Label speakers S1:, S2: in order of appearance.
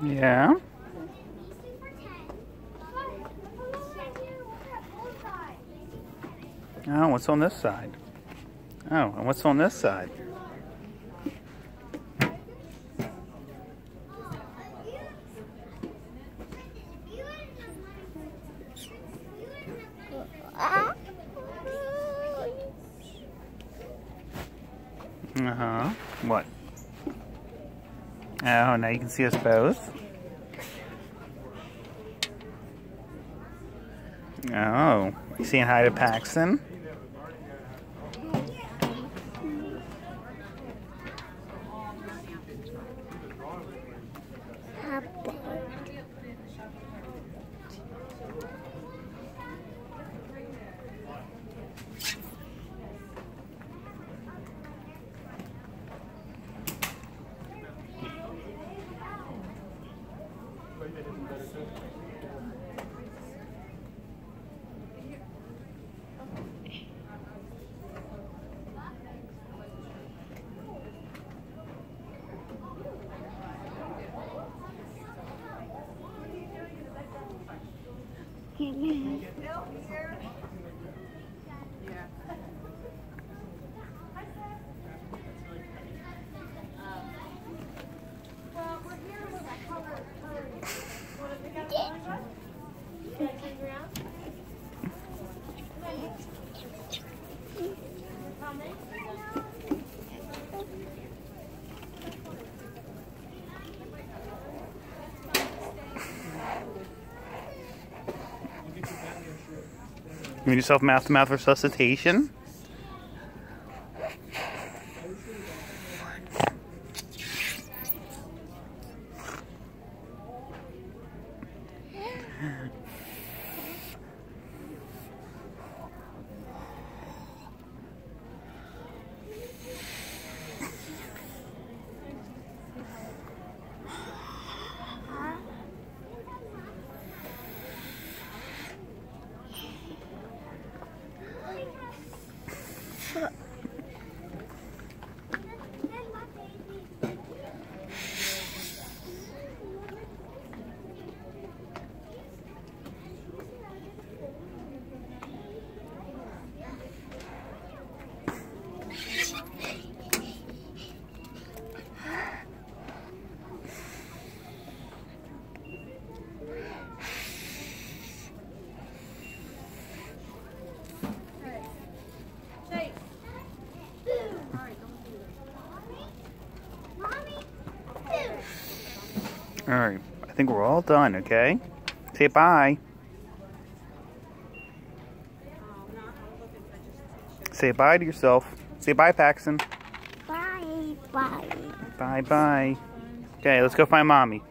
S1: Yeah? Oh, what's on this side? Oh, and what's on this side? Uh-huh. What? Oh, now you can see us both? Oh, you saying hi to Paxton? Give yourself mouth-to-mouth resuscitation. Alright, I think we're all done, okay? Say bye. Say bye to yourself. Say bye, Paxton.
S2: Bye, bye.
S1: Bye, bye. Okay, let's go find Mommy.